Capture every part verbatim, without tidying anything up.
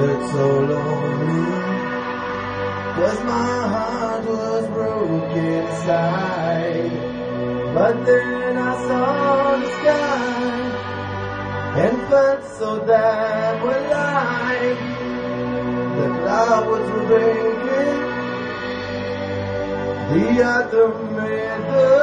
felt so lonely, 'cause my heart was broken inside. But then I saw the sky and felt so damn alive. The clouds were breaking, the autumn made the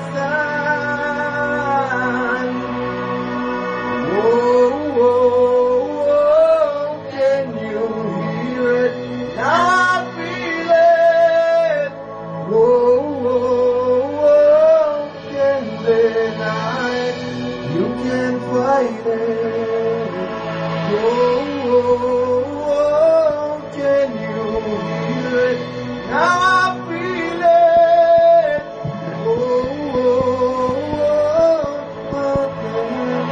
stand. Whoa, whoa, whoa, can you hear it? Now I feel it. Whoa, whoa, whoa, can't deny it. You can't fight it. Whoa, whoa, whoa, can you hear it? Now I feel it. Whoa, whoa, whoa, but then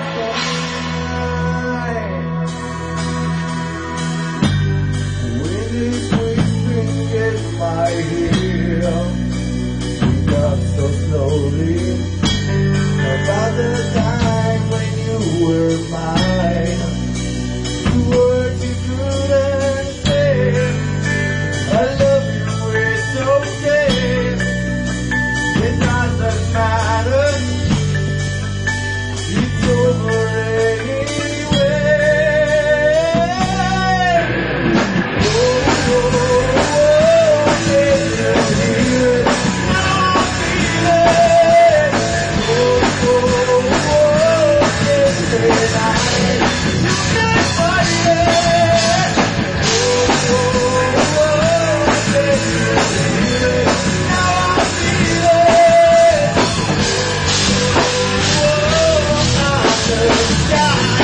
when this whispering gets my ear, we got so slowly. About the time when you were mine, the words you couldn't say. I love you, it's okay. It doesn't matter. It's over anyway. Oh, oh, oh, can you hear it? Now I feel it. Oh, oh, oh, can't deny it. You can't fight it. Oh, oh, oh, can you hear it? Now I feel it. Oh, I just died.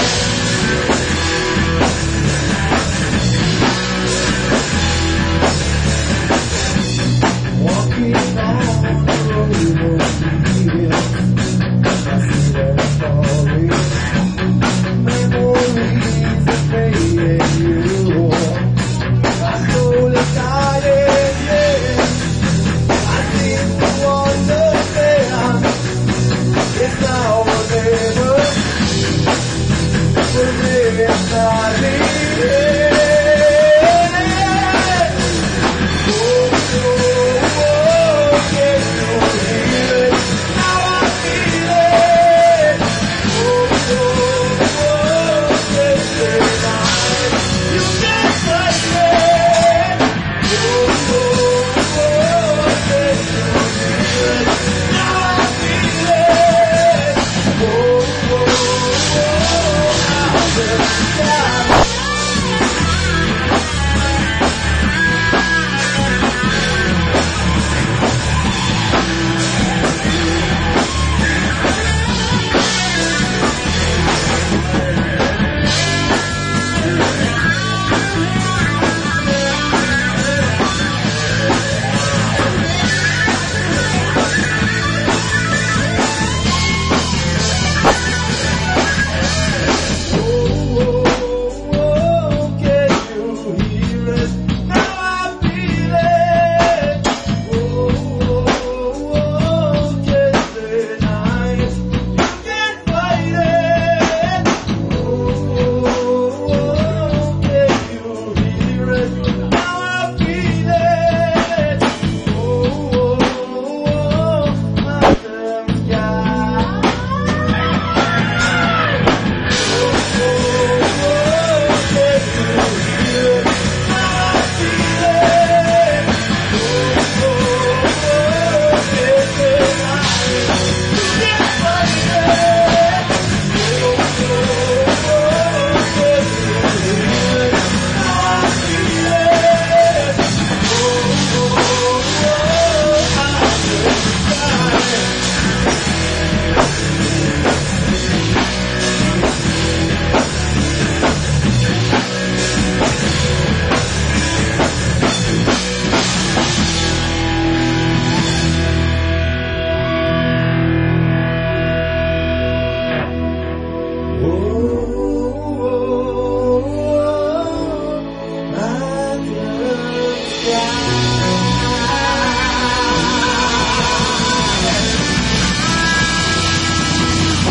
Walking on the road of steel, I see them falling. Memories that made you. My soul is dying, yeah. I seem to understand. It's now or never. But it's not here. Oh, oh, oh, can you hear it? Now I feel it. Oh, oh, oh, can't deny it. You can't fight it. Oh, oh, oh, can you hear it? Now I feel it. Oh, oh, oh, I just died.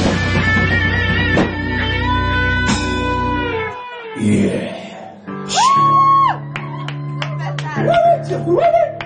Yeah. ولد يا ولد